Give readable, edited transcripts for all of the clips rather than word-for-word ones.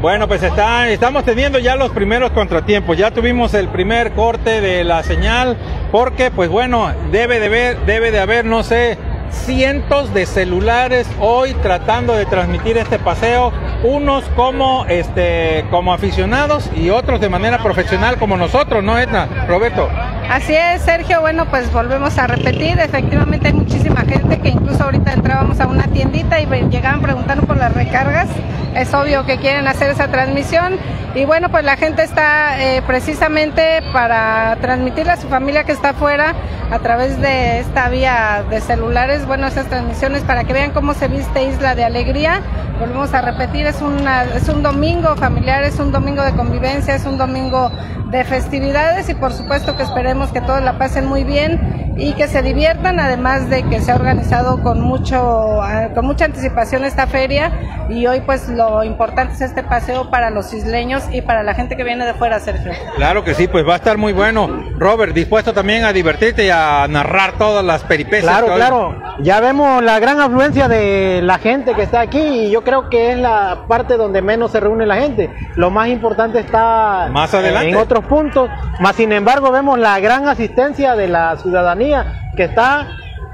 Bueno, pues estamos teniendo ya los primeros contratiempos. Ya tuvimos el primer corte de la señal, porque pues bueno, debe de haber, no sé, cientos de celulares hoy tratando de transmitir este paseo, unos como aficionados y otros de manera profesional como nosotros, ¿no, Edna? Roberto. Así es, Sergio. Bueno, pues volvemos a repetir, efectivamente hay muchísima gente que incluso ahorita entrábamos a una tiendita y llegaban preguntando por las recargas. Es obvio que quieren hacer esa transmisión y bueno, pues la gente está precisamente para transmitirle a su familia que está afuera a través de esta vía de celulares, bueno, esas transmisiones para que vean cómo se viste Isla de Alegría. Volvemos a repetir, es un domingo familiar, es un domingo de convivencia, es un domingo de festividades y por supuesto que esperemos que todos la pasen muy bien y que se diviertan, además de que se ha organizado con mucha anticipación esta feria y hoy pues lo importante es este paseo para los isleños y para la gente que viene de fuera, Sergio. Claro que sí, pues va a estar muy bueno. Robert, dispuesto también a divertirte y a narrar todas las peripecias. Claro, ya vemos la gran afluencia de la gente que está aquí y yo creo que es la parte donde menos se reúne la gente. Lo más importante está más adelante, en otros puntos, más sin embargo vemos la gran asistencia de la ciudadanía que está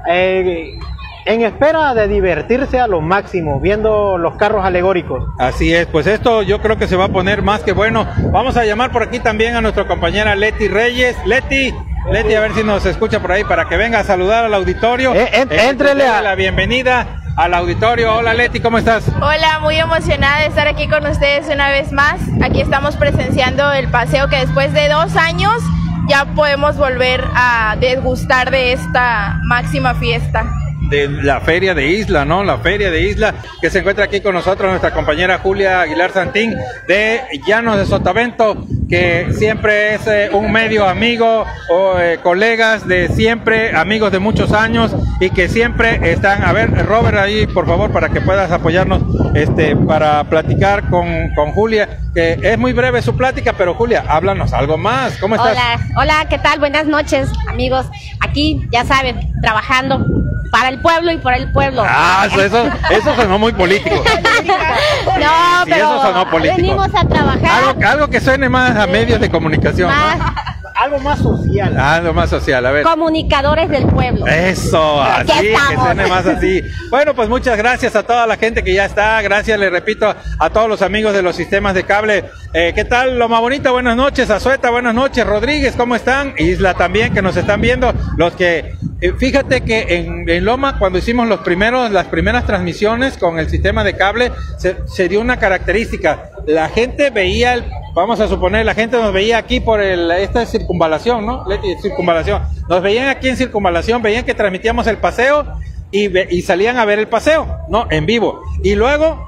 en espera de divertirse a lo máximo, viendo los carros alegóricos. Así es, pues esto yo creo que se va a poner más que bueno. Vamos a llamar por aquí también a nuestra compañera Leti Reyes. Leti, a ver si nos escucha por ahí para que venga a saludar al auditorio. Éntrele a la bienvenida al auditorio. Hola Leti, ¿cómo estás? Hola, muy emocionada de estar aquí con ustedes una vez más. Aquí estamos presenciando el paseo que después de 2 años ya podemos volver a degustar de esta máxima fiesta. De la Feria de Isla, ¿no? La Feria de Isla, que se encuentra aquí con nosotros nuestra compañera Julia Aguilar Santín de Llanos de Sotavento, que siempre es un medio amigo o colegas de siempre, amigos de muchos años y que siempre están. A ver, Robert, ahí por favor para que puedas apoyarnos para platicar con Julia, que es muy breve su plática, pero Julia, háblanos algo más. ¿Cómo estás? Hola, ¿qué tal? Buenas noches, amigos. Aquí, ya saben, trabajando para el pueblo y por el pueblo. Ah, eso sonó muy político. No, sí, pero eso sonó político. Venimos a trabajar. Algo que suene más a medios de comunicación, ¿no? Algo más social. Algo más social, a ver. Comunicadores del pueblo. Eso, así, que suene más así. Bueno, pues muchas gracias a toda la gente que ya está. Gracias, le repito, a todos los amigos de los sistemas de cable. ¿Qué tal, Loma Bonita? Buenas noches. Azueta, buenas noches. Rodríguez, ¿cómo están? Isla también, que nos están viendo. Los que, fíjate que en Loma, cuando hicimos las primeras transmisiones con el sistema de cable, se dio una característica. La gente veía vamos a suponer, la gente nos veía aquí por esta circunvalación, ¿no? Circunvalación. Nos veían aquí en circunvalación, veían que transmitíamos el paseo y salían a ver el paseo, ¿no? En vivo. Y luego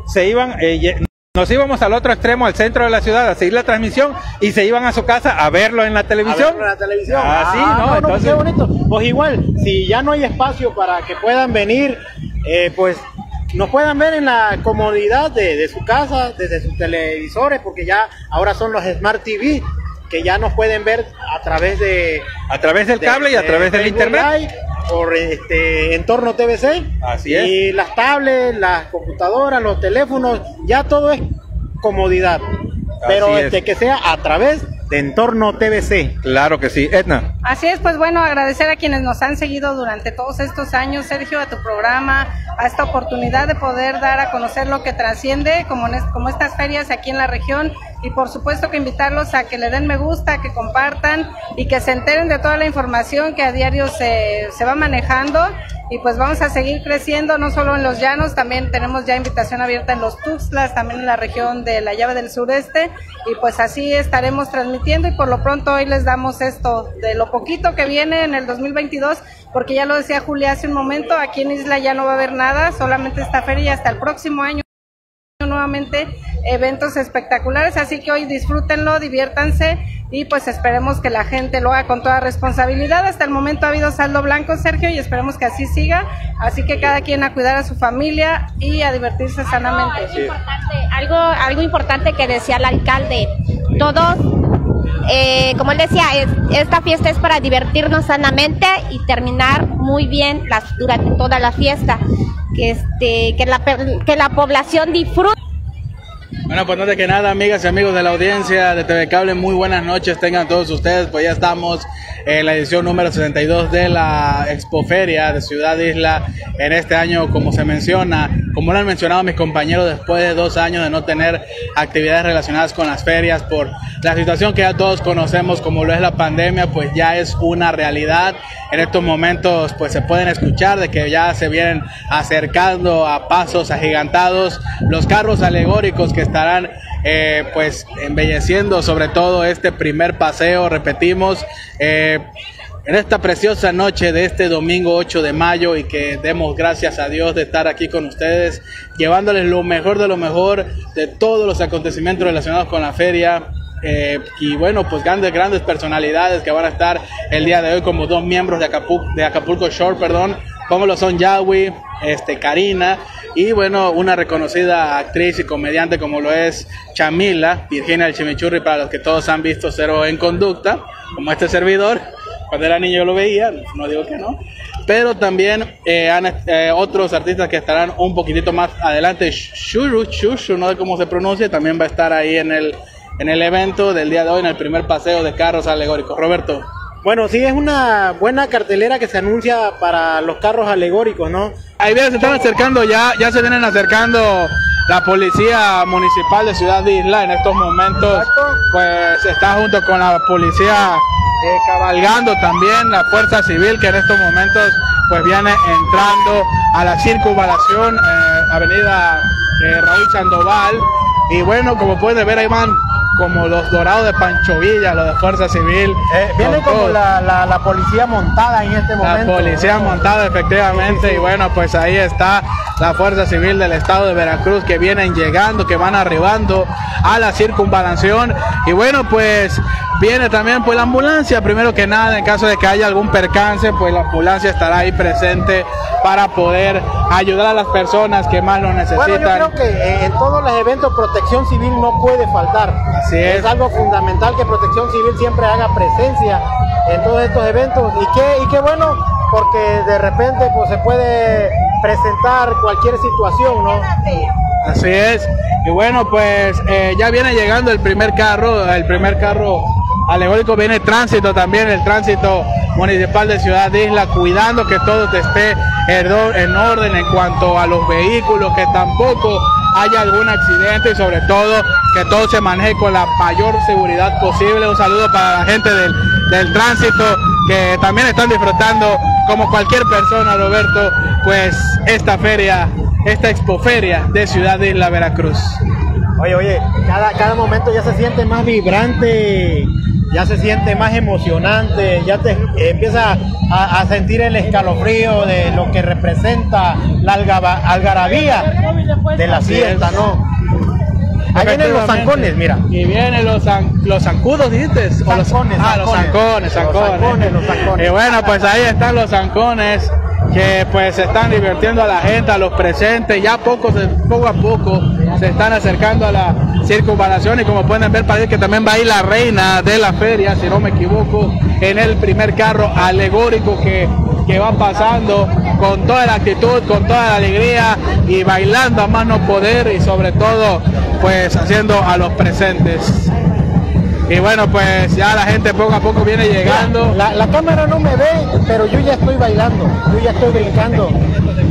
nos íbamos al otro extremo, al centro de la ciudad, a seguir la transmisión y se iban a su casa a verlo en la televisión. Sí, ¿no? Entonces, qué bonito. Pues igual, si ya no hay espacio para que puedan venir, pues nos puedan ver en la comodidad de su casa, desde sus televisores, porque ya ahora son los Smart TV, que ya nos pueden ver a través del cable y a través del internet. Live, por Entorno TVC. Así es. Y las tablets, las computadoras, los teléfonos, ya todo es comodidad. Pero que sea a través de Entorno TVC. Claro que sí. Edna. Así es, pues bueno, agradecer a quienes nos han seguido durante todos estos años, Sergio, a tu programa, a esta oportunidad de poder dar a conocer lo que trasciende como estas ferias aquí en la región y por supuesto que invitarlos a que le den me gusta, que compartan y que se enteren de toda la información que a diario se va manejando y pues vamos a seguir creciendo no solo en los llanos, también tenemos ya invitación abierta en los Tuxtlas, también en la región de la Llave del Sureste y pues así estaremos transmitiendo y por lo pronto hoy les damos esto de lo poquito que viene en el 2022 porque ya lo decía Julia hace un momento, aquí en Isla ya no va a haber nada, solamente esta feria y hasta el próximo año nuevamente eventos espectaculares, así que hoy disfrútenlo, diviértanse y pues esperemos que la gente lo haga con toda responsabilidad. Hasta el momento ha habido saldo blanco, Sergio, y esperemos que así siga, así que cada quien a cuidar a su familia y a divertirse sanamente. Algo importante que decía el alcalde, todos, como él decía, esta fiesta es para divertirnos sanamente y terminar muy bien durante toda la fiesta, que la población disfrute. Bueno, pues antes que nada, amigas y amigos de la audiencia de TV Cable, muy buenas noches tengan todos ustedes. Pues ya estamos en la edición número 62 de la Expoferia de Ciudad Isla. En este año, como se menciona, como lo han mencionado mis compañeros, después de 2 años de no tener actividades relacionadas con las ferias por la situación que ya todos conocemos como lo es la pandemia, pues ya es una realidad. En estos momentos pues se pueden escuchar de que ya se vienen acercando a pasos agigantados los carros alegóricos que estarán pues embelleciendo sobre todo este primer paseo, repetimos, en esta preciosa noche de este domingo 8 de mayo, y que demos gracias a Dios de estar aquí con ustedes, llevándoles lo mejor de todos los acontecimientos relacionados con la feria. Y bueno, pues grandes personalidades que van a estar el día de hoy, como 2 miembros de Acapulco Shore, como lo son Yawi, Karina, y bueno, una reconocida actriz y comediante como lo es Chamila, Virginia del Chimichurri, para los que todos han visto Cero en Conducta, como este servidor. Cuando era niño yo lo veía, no digo que no, pero también otros artistas que estarán un poquitito más adelante. Shushu, no sé cómo se pronuncia, también va a estar ahí en el evento del día de hoy, en el primer paseo de carros alegóricos. Roberto. Bueno, sí, es una buena cartelera que se anuncia para los carros alegóricos, ¿no? Ahí bien, se están acercando ya se vienen acercando la policía municipal de Ciudad Isla en estos momentos. Exacto. Pues está junto con la policía cabalgando también la fuerza civil, que en estos momentos pues viene entrando a la circunvalación, avenida Raúl Sandoval. Y bueno, como pueden ver, ahí van como los dorados de Pancho Villa, los de Fuerza Civil. Viene como la policía montada en este momento. La policía montada, efectivamente. Sí. Y bueno, pues ahí está la Fuerza Civil del estado de Veracruz, que vienen llegando, que van arribando a la circunvalación. Y bueno, pues viene también pues la ambulancia. Primero que nada, en caso de que haya algún percance, pues la ambulancia estará ahí presente para poder ayudar a las personas que más lo necesitan. Bueno, yo creo que en todos los eventos Protección Civil no puede faltar. Así es algo fundamental que Protección Civil siempre haga presencia en todos estos eventos, y qué bueno, porque de repente pues se puede presentar cualquier situación, ¿no? Así es. Y bueno, pues ya viene llegando el primer carro alegórico, viene tránsito también, el tránsito municipal de Ciudad Isla, cuidando que todo esté en orden en cuanto a los vehículos, que tampoco haya algún accidente y sobre todo que todo se maneje con la mayor seguridad posible. Un saludo para la gente del tránsito, que también están disfrutando como cualquier persona, Roberto, pues esta feria, esta expoferia de Ciudad Isla, Veracruz. Oye, cada momento ya se siente más vibrante, ya se siente más emocionante, ya te empieza a sentir el escalofrío de lo que representa la algarabía de la fiesta, ¿no? Ahí vienen los zancones, mira. Y vienen los zancudos, ¿dices? Zancones, los zancones. Y bueno, pues ahí están los zancones, que pues están divirtiendo a la gente, a los presentes. Ya poco a poco se están acercando a la circunvalación, y como pueden ver, parece que también va a ir la reina de la feria, si no me equivoco, en el primer carro alegórico que va pasando con toda la actitud, con toda la alegría, y bailando a más no poder, y sobre todo pues haciendo a los presentes. Y bueno, pues ya la gente poco a poco viene llegando. La cámara no me ve, pero yo ya estoy bailando, yo ya estoy brincando.